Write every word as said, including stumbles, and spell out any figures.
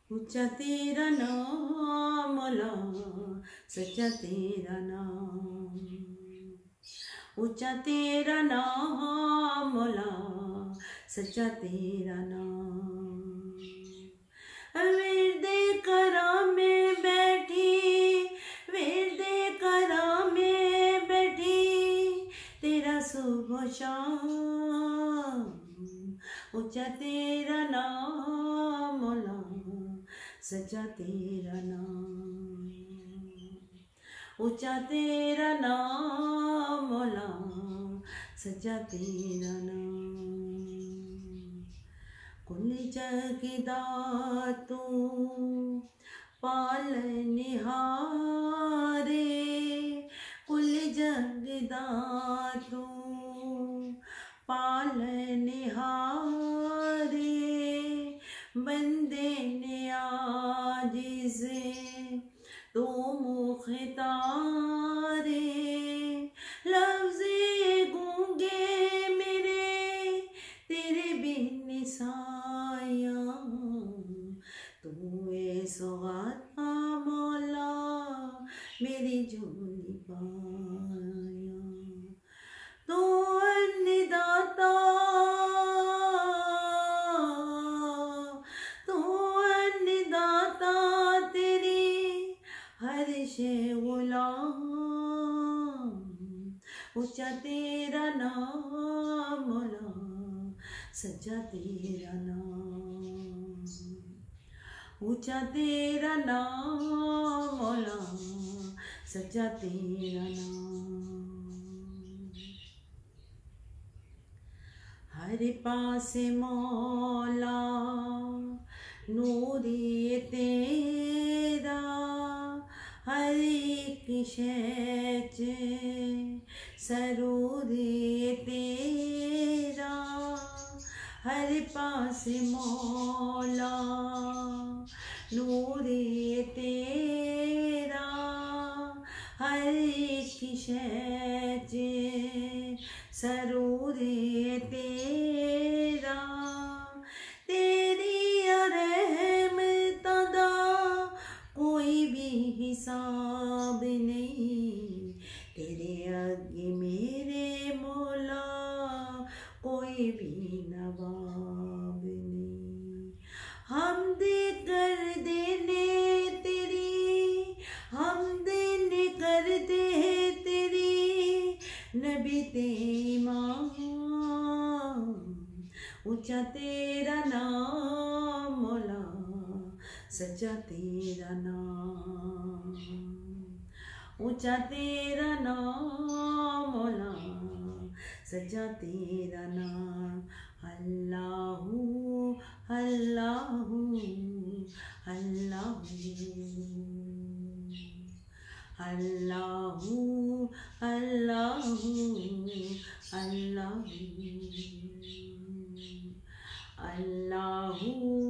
ऊंचा तेरा नाम मौला, सच्चा तेरा नाम। ऊंचा तेरा नाम मौला, सच्चा तेरा नाम। विरदे करा में बैठी, विरदे करा में बैठी, तेरा सुबह शाम। ऊंचा तेरा नाम मौला, सच्चा तेरा नाम। ऊंचा तेरा नाम मौला, सच्चा तेरा नाम। कुल जगदा तू पालनहारे, कुल जगदा तू पालनहारे, बंदे ने आजिज़ तू मुख्तारे, लफ्ज़े गूंगे मेरे तेरे बिन साया, तू ए सौगाता मौला मेरी झोली पाया। तू अन्नदाता, तू अन्नदाता, तेरी हर शे गुलाम। ऊंचा तेरा नाम मौला, सच्चा तेरा नाम। ऊंचा तेरा नाम मौला, सच्चा तेरा नाम। हर पास मौला नूर ये तेरा, हर एक शै च सरूर ये तेरा। हर पास मौला नूर ये तेरा, हर एक शै च सरूर ये तेरा। तेरी रहमतां दा कोई भी हिसाब नहीं, तेरे आगे मेरे मौला कोई भी नवाब नहीं। हमद कर देने तेरी, हमद कर दे तेरी नबी ते इमाम। ऊंचा तेरा नाम मौला, सच्चा तेरा नाम। ऊंचा तेरा नाम मौला, सच्चा तेरा नाम। अल्लाहू अल्लाहू अल्लाहू, अल्लाहू अल्लाहू अल्लाहू, अल्लाहू